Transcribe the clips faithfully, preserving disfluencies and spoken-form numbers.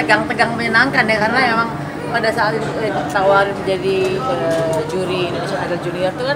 tegang-tegang menyenangkan ya, karena emang pada saat itu eh, tawarin menjadi uh, juri Indonesian Idol Junior itu kan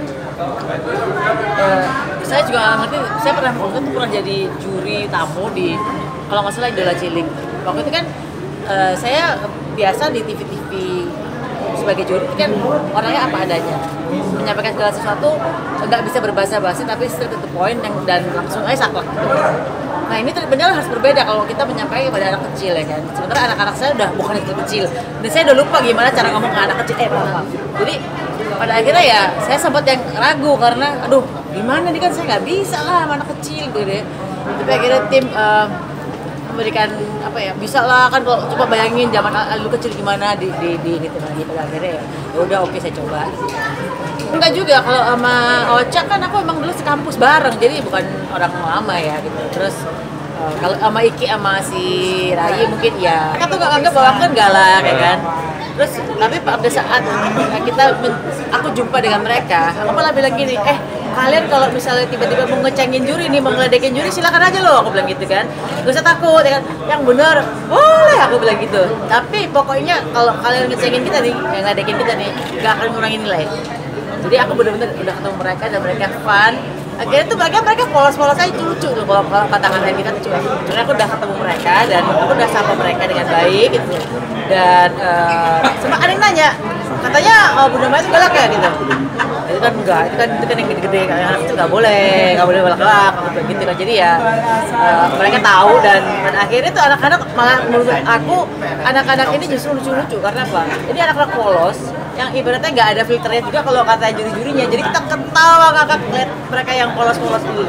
uh, saya juga ngerti, saya pernah waktu itu pernah jadi juri tamu di kalau nggak salah Idola Cilik. Waktu itu kan uh, saya biasa di T V-T V sebagai juri kan orangnya apa adanya, menyampaikan segala sesuatu nggak bisa berbahasa basi tapi straight to the point yang, dan langsung aja saklek. Nah ini benar harus berbeda kalau kita menyampaikan kepada anak kecil ya kan. Sementara anak-anak saya udah bukan kecil kecil dan saya udah lupa gimana cara ngomong ke anak kecil. Eh maaf. Jadi pada akhirnya ya saya sempat yang ragu karena aduh gimana nih kan saya nggak bisa lah sama anak kecil gitu deh. Tapi akhirnya tim uh, memberikan apa ya, bisa lah kan kalau coba bayangin zaman lu kecil gimana di di di gitu lagi. Pada akhirnya ya udah oke saya coba. Enggak juga, kalau sama Ocha kan aku emang dulu sekampus bareng, jadi bukan orang lama ya gitu. Terus uh, kalau sama Iki sama si Rai mungkin ya kan tuh gak anggap bahwa aku kan galak ya kan. Terus tapi pada saat kita aku jumpa dengan mereka, aku malah bilang gini, eh kalian kalau misalnya tiba-tiba mau ngecengin juri nih, mau ngeledekin juri silakan aja loh, aku bilang gitu kan. Gak usah takut ya kan, yang bener boleh, aku bilang gitu. Tapi pokoknya kalau kalian ngecengin kita nih, yang ngeledekin kita nih, gak akan ngurangin nilai. Jadi aku benar-benar udah ketemu mereka dan mereka fun. Akhirnya tuh mereka mereka polos-polos aja, itu lucu tuh kalau kata kalian kita tuh cuek. Karena aku udah ketemu mereka dan aku udah sapa mereka dengan baik gitu. Dan uh, sama ada yang nanya, katanya oh, Bunda Maya itu galak ya gitu. Itu kan enggak, itu kan itu kan yang gede-gede, kayak anak itu nggak boleh, nggak boleh galak-galak gitu kan. Jadi ya uh, mereka tahu dan, dan akhirnya tuh anak-anak malah menurut aku anak-anak ini justru lucu-lucu karena apa? Jadi anak-anak polos yang ibaratnya nggak ada filternya juga kalau kata juri-jurinya, jadi kita ketawa ngakak lihat mereka yang polos-polos dulu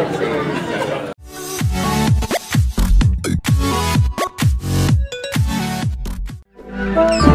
gitu.